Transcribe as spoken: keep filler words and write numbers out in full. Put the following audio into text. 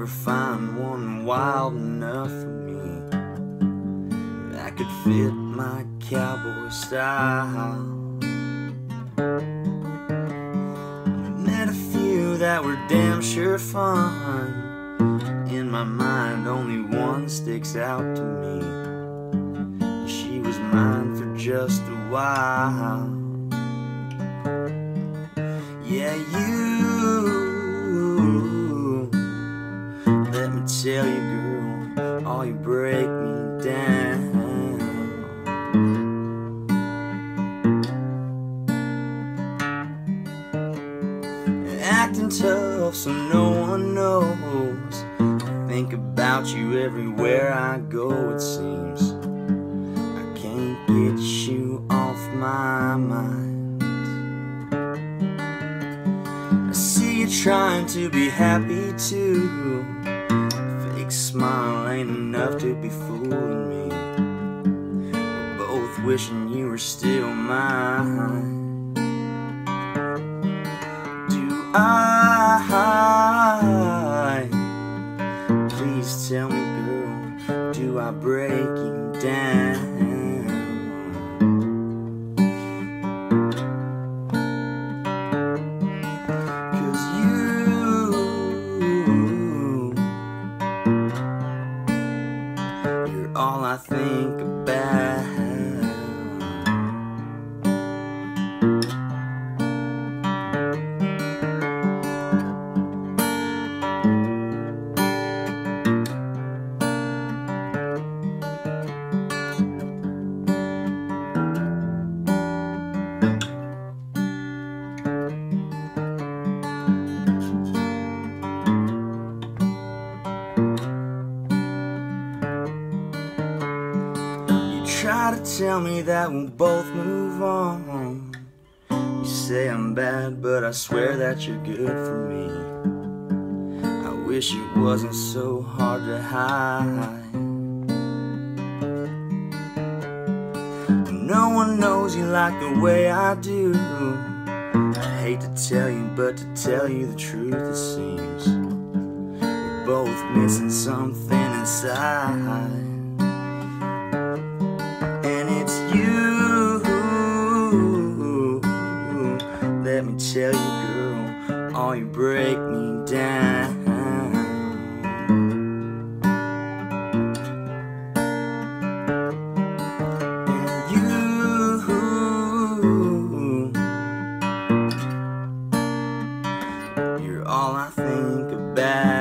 find one wild enough for me that could fit my cowboy style. Met a few that were damn sure fun. In my mind only one sticks out to me. She was mine for just a while. Yeah, you, let me tell you, girl, oh, you break me down. Acting tough so no one knows. I think about you everywhere I go, it seems. I can't get you off my mind. I see you trying to be happy too. Fake smile ain't enough to be fooling me. We're both wishing you were still mine. Do I, please tell me, girl, do I break you down? All I think about. Try to tell me that we'll both move on. You say I'm bad, but I swear that you're good for me. I wish it wasn't so hard to hide. No one knows you like the way I do. I hate to tell you, but to tell you the truth, it seems we're both missing something inside. You, let me tell you, girl, oh, you break me down. And you, you're all I think about.